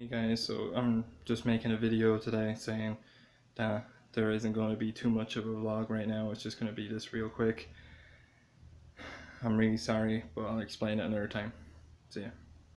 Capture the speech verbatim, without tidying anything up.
Hey guys, so I'm just making a video today saying that there isn't going to be too much of a vlog right now. It's just going to be this real quick. I'm really sorry, but I'll explain it another time. See ya.